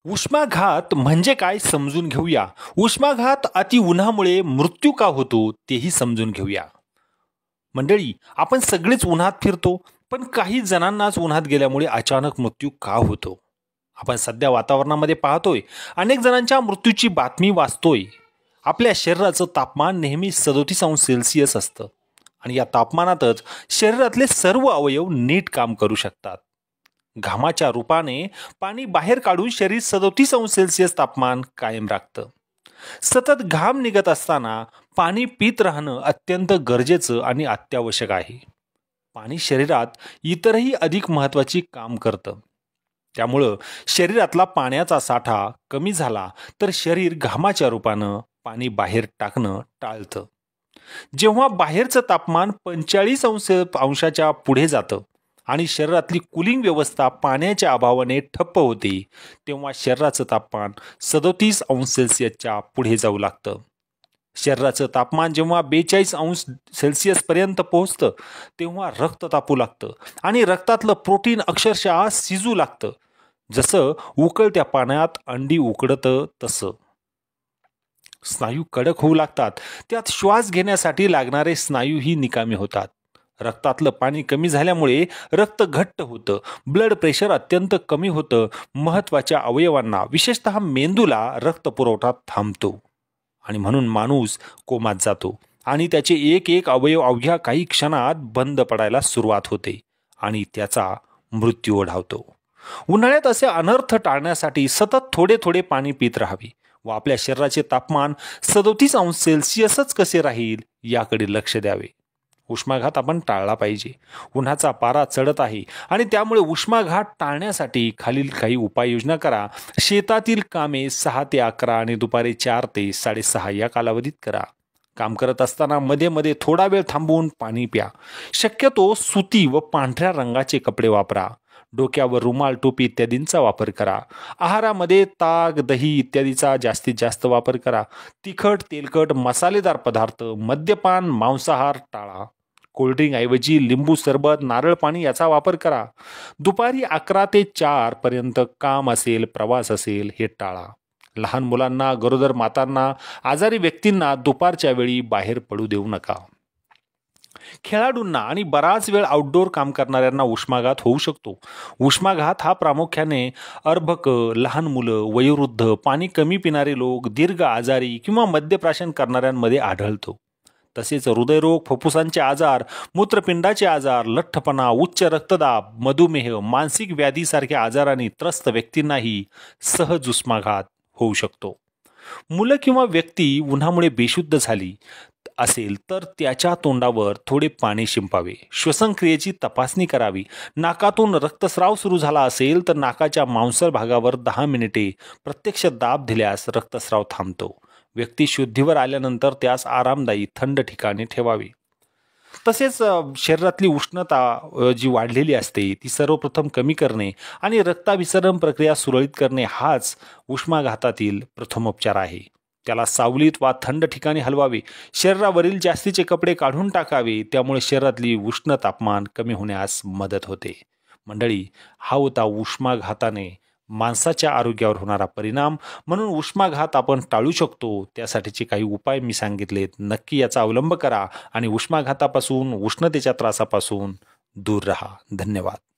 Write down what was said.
उष्माघात म्हणजे काय समजून घेऊया. उष्माघात अति उन्हामुळे मृत्यू का होतो तेही समजून घेऊया. मंडळी, आपण सगळेच उन्हात फिरतो, पण काही जणांनाच उन्हात गेल्यामुळे अचानक मृत्यू का होतो? आपण सध्या वातावरणामध्ये पाहतोय, अनेक जणांच्या मृत्यूची बातमी वाचतोय. आपल्या शरीराचं तापमान नेहमी 37 अंश सेल्सिअस असतं आणि या तापमानातच शरीरातले सर्व अवयव नीट काम करू शकतात. घामाच्या रूपाने पाणी बाहेर काढून शरीर 37 अंश सेल्सिअस तापमान कायम राखतं. सतत घाम निघत असताना पाणी पीत राहणं अत्यंत गरजेचं आणि अत्यावश्यक आहे. पाणी शरीरात इतरही अधिक महत्त्वाची काम करतं. त्यामुळं शरीरातला पाण्याचा साठा कमी झाला तर शरीर घामाच्या रूपानं पाणी बाहेर टाकणं टाळतं. जेव्हा बाहेरचं तापमान 45 अंशाच्या पुढे जातं आणि शरीरातली कूलिंग व्यवस्था पाण्याच्या अभावाने ठप्प होते, तेव्हा शरीराचं तापमान 37 अंश सेल्सिअसच्या पुढे जाऊ लागतं. शरीराचं तापमान जेव्हा 42 अंश सेल्सिअस पर्यंत पोहोचतं, तेव्हा रक्त तापू लागतं आणि रक्तातलं प्रोटीन अक्षरशः शिजू लागतं. जसं उकळत्या पाण्यात अंडी उकडतं तसं. स्नायू कडक होऊ लागतात, त्यात श्वास घेण्यासाठी लागणारे स्नायूही निकामी होतात. रक्तातलं पाणी कमी झाल्यामुळे रक्त घट्ट होतं, ब्लड प्रेशर अत्यंत कमी होतं, महत्त्वाच्या अवयवांना विशेषतः मेंदूला रक्त पुरवठा थांबतो आणि म्हणून माणूस कोमात जातो आणि त्याचे एक एक अवयव अवघ्या काही क्षणात बंद पडायला सुरुवात होते आणि त्याचा मृत्यू ओढावतो. उन्हाळ्यात असे अनर्थ टाळण्यासाठी सतत थोडे थोडे पाणी पित राहावे व आपल्या शरीराचे तापमान 37 अंश सेल्सिअसच कसे राहील याकडे लक्ष द्यावे. उष्माघात आपण टाळला पाहिजे. उन्हाचा पारा चढत आहे आणि त्यामुळे उष्माघात टाळण्यासाठी खालील काही उपाययोजना करा. शेतातील कामे 6 ते 11 आणि दुपारी 4 ते 6:30 या कालावधीत करा. काम करत असताना मध्ये मध्ये थोडा वेळ थांबवून पाणी प्या. शक्यतो सुती व पांढऱ्या रंगाचे कपडे वापरा. डोक्यावर रुमाल, टोपी इत्यादींचा वापर करा. आहारामध्ये ताक, दही इत्यादीचा जास्तीत जास्त वापर करा. तिखट, तेलकट, मसालेदार पदार्थ, मद्यपान, मांसाहार टाळा. कोल्ड्रिंक ऐवजी लिंबू सरबत, नारळ पाणी याचा वापर करा. दुपारी 11 ते 4 पर्यंत काम असेल, प्रवास असेल हे टाळा. लहान मुलांना, गरोदर मातांना, आजारी व्यक्तींना दुपारच्या वेळी बाहेर पडू देऊ नका. खेळाडूंना आणि बराच वेळ आउटडोर काम करणाऱ्यांना उष्माघात होऊ शकतो. उष्माघात हा प्रामुख्याने अर्भक, लहान मुलं, वयोवृद्ध, पाणी कमी पिणारे लोक, दीर्घ आजारी किंवा मद्यप्राशन करणाऱ्यांमध्ये आढळतो. तसेच हृदयरोग, फुफ्फुसांचे आजार, मूत्रपिंडाचे आजार, लठ्ठपणा, उच्च रक्तदाब, मधुमेह, मानसिक व्याधीसारख्या आजारांनी त्रस्त व्यक्तींनाही सहज उष्माघात होऊ शकतो. मुलं किंवा व्यक्ती उन्हामुळे बेशुद्ध झाली असेल तर त्याच्या तोंडावर थोडे पाणी शिंपावे. श्वसनक्रियेची तपासणी करावी. नाकातून रक्तस्राव सुरू झाला असेल तर नाकाच्या मांसल भागावर 10 मिनिटे प्रत्यक्ष दाब दिल्यास रक्तस्राव थांबतो. व्यक्ती शुद्धीवर आल्यानंतर त्यास आरामदायी थंड ठिकाणी ठेवावे. तसेच शरीरातली उष्णता जी वाढलेली असते ती सर्वप्रथम कमी करणे आणि रक्ताभिसरण प्रक्रिया सुरळीत करणे हाच उष्माघातातील प्रथमोपचार आहे. त्याला सावलीत वा थंड ठिकाणी हलवावे. शरीरावरील जास्तीचे कपडे काढून टाकावे. त्यामुळे शरीरातली उष्ण तापमान कमी होण्यास मदत होते. मंडळी, हा होता उष्माघाताने माणसाच्या आरोग्यावर होणारा परिणाम. म्हणून उष्माघात आपण टाळू शकतो. त्यासाठीचे काही उपाय मी सांगितलेत. नक्की याचा अवलंब करा आणि उष्माघातापासून, उष्णतेच्या त्रासापासून दूर राहा. धन्यवाद.